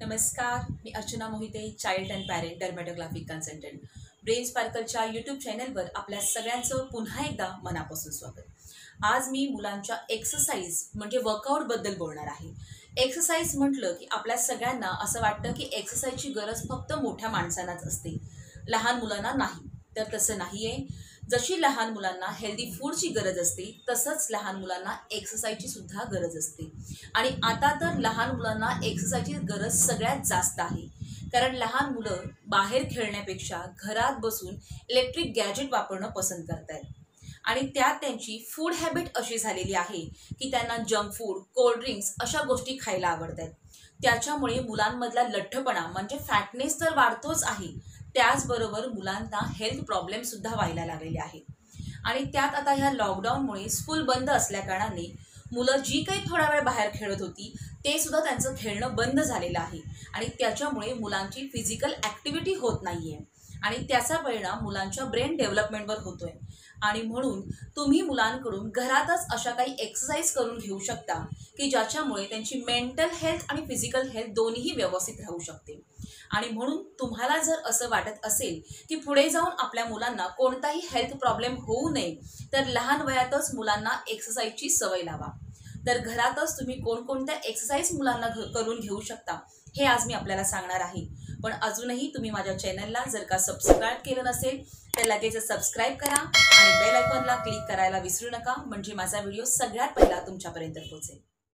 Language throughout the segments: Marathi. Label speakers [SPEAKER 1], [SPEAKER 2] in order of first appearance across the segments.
[SPEAKER 1] नमस्कार, मी Archana Mohite, child and parent dermatographic consultant. Brain स्पार्कलच्या यूट्यूब चॅनलवर आपल्या सगळ्यांचं पुन्हा एकदा मनापासून स्वागत. आज मी मुलांच्या एक्सरसाइज म्हणजे वर्कआउटबद्दल बोलणार आहे. एक्सरसाइज म्हटलं की आपल्या सगळ्यांना असं वाटतं की एक्सरसाइजची गरज फक्त मोठ्या माणसांनाच असते, लहान मुलांना नाही. तर तसं नाही आहे. जशी लहान मुलांना हेल्दी फूडची गरज असते तसंच लहान मुलांना एक्सरसाइजची सुद्धा गरज असते. आणि आता तर लहान मुलांना एक्सरसाइजची गरज सगळ्यात जास्त आहे, कारण लहान मुलं बाहेर खेळण्यापेक्षा घरात बसून इलेक्ट्रिक गॅजेट वापरणं पसंत करत आहेत. आणि त्यात त्यांची फूड हॅबिट अशी झालेली आहे की त्यांना जंक फूड, कोल्ड्रिंक्स अशा गोष्टी खायला आवडत आहेत. त्याच्यामुळे मुलांमधला लठ्ठपणा म्हणजे फॅटनेस तर वाढतोच आहे, त्याचबरोबर मुलांना हेल्थ प्रॉब्लेम सुद्धा व्हायला लागलेले आहेत. आणि त्यात आता ह्या लॉकडाऊनमुळे स्कूल बंद असल्याकारणाने मुलं जी काही थोडा वेळ बाहेर खेळत होती ते सुद्धा त्यांचं खेळणं बंद झालेलं आहे. आणि त्याच्यामुळे मुलांची फिजिकल ॲक्टिव्हिटी होत नाही आहे आणि त्याचा परिणाम मुलांच्या ब्रेन डेव्हलपमेंटवर होतो आहे. आणि म्हणून तुम्ही मुलांकडून घरातच अशा काही एक्सरसाइज करून घेऊ शकता की ज्याच्यामुळे त्यांची मेंटल हेल्थ आणि फिजिकल हेल्थ दोन्हीही व्यवस्थित राहू शकते. आणि म्हणून तुम्हाला जर असं वाटत असेल की पुढे जाऊन आपल्या मुलांना कोणताही हेल्थ प्रॉब्लेम होऊ नये तर लहान वयातच मुलांना एक्सरसाइजची सवय लावा. तर घरातच तुम्ही कोणकोणत्या एक्सरसाइज मुलांना करून घेऊ शकता हे आज मी आपल्याला सांगणार आहे. पण अजूनही तुम्ही माझ्या चॅनलला जर का सबस्क्राईब केलं नसेल तर लगेच सबस्क्राईब करा आणि बेल आयकॉनला क्लिक करायला विसरू नका, म्हणजे माझा व्हिडिओ सगळ्यात पहिला तुमच्यापर्यंत पोहोचेल.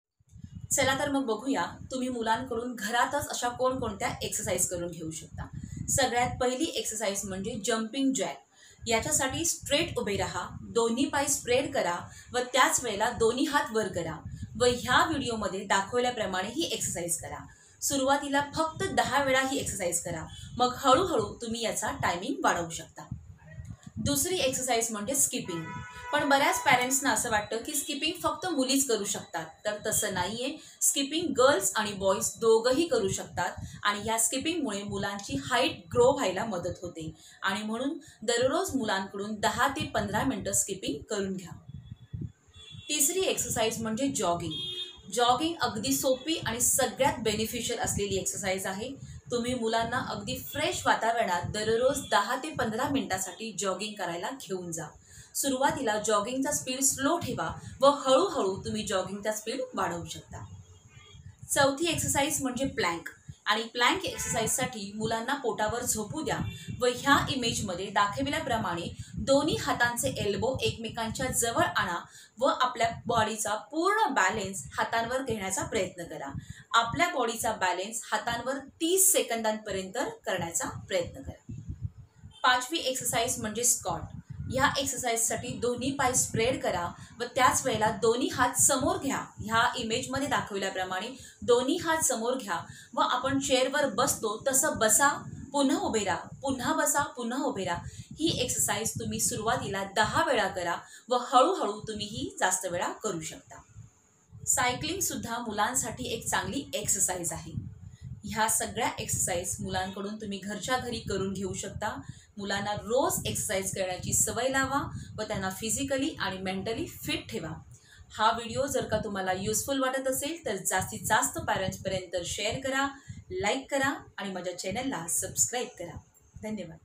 [SPEAKER 1] चला तर मग बघूया तुम्ही मुलांकडून घरातच अशा कोणकोणत्या एक्सरसाइज करून घेऊ शकता. सगळ्यात पहिली एक्सरसाइज म्हणजे जम्पिंग जॅक. याच्यासाठी स्ट्रेट उभे राहा, दोन्ही पाय स्प्रेड करा व त्याच वेळेला दोन्ही हात वर करा व ह्या व्हिडिओमध्ये दाखवल्याप्रमाणे ही एक्सरसाइज करा. सुरुवातीला फक्त 10 वेळा ही एक्सरसाइज करा, मग हळूहळू तुम्ही याचा टायमिंग वाढवू शकता. दुसरी एक्सरसाइज म्हणजे स्किपिंग. पण बऱ्याच पॅरेंट्सना असं वाटतं की स्किपिंग फक्त मुलीच करू शकतात, तर तसं नाही आहे. स्किपिंग गर्ल्स आणि बॉईज दोघंही करू शकतात आणि ह्या स्किपिंगमुळे मुलांची हाईट ग्रो व्हायला मदत होते. आणि म्हणून दररोज मुलांकडून 10 ते 15 मिनटं स्किपिंग करून घ्या. तिसरी एक्सरसाइज म्हणजे जॉगिंग. जॉगिंग अगदी सोपी आणि सगळ्यात बेनिफिशियल असलेली एक्सरसाइज आहे. तुम्ही मुलांना अगदी फ्रेश वातावरणात दररोज 10 ते 15 मिनिटासाठी जॉगिंग करायला घेऊन जा. सुरुवातीला जॉगिंगचा स्पीड स्लो ठेवा व हळूहळू तुम्ही जॉगिंगचा स्पीड वाढवू शकता. चौथी एक्सरसाइज म्हणजे प्लँक. आणि प्लँक एक्सरसाइजसाठी मुलांना पोटावर झोपू द्या व ह्या इमेजमध्ये दाखविल्याप्रमाणे दोन्ही हातांचे एल्बो एकमेकांच्या जवळ आणा व आपल्या बॉडीचा पूर्ण बॅलेन्स हातांवर घेण्याचा प्रयत्न करा. आपल्या बॉडीचा बॅलेन्स हातांवर 30 सेकंदांपर्यंत करण्याचा प्रयत्न करा. पाचवी एक्सरसाइज म्हणजे स्क्वॉट. ह्या एक्सरसाइजसाठी दोन्ही पाय स्प्रेड करा व त्याच वेळेला दोन्ही हात समोर घ्या. ह्या इमेजमध्ये दाखवल्याप्रमाणे दोन्ही हात समोर घ्या व आपण चेअरवर बसतो तसं बसा, पुन्हा उभे राहा, पुन्हा बसा, पुन्हा उभे राहा. ही एक्सरसाइज तुम्ही सुरुवातीला 10 वेळा करा व हळूहळू तुम्ही ही जास्त वेळा करू शकता. सायकलिंग सुद्धा मुलांसाठी एक चांगली एक्सरसाइज आहे. ह्या सगळ्या एक्सरसाइज मुलांकडून तुम्ही घरच्या घरी करून घेऊ शकता. मुलांना रोज एक्सरसाइज करण्याची सवय लावा व त्यांना फिजिकली आणि मेंटली फिट ठेवा. हा व्हिडिओ जर का तुम्हाला युजफुल वाटत असेल तर जास्तीत जास्त पॅरेंट्सपर्यंत शेअर करा, लाईक करा आणि माझ्या चॅनलला सबस्क्राईब करा. धन्यवाद.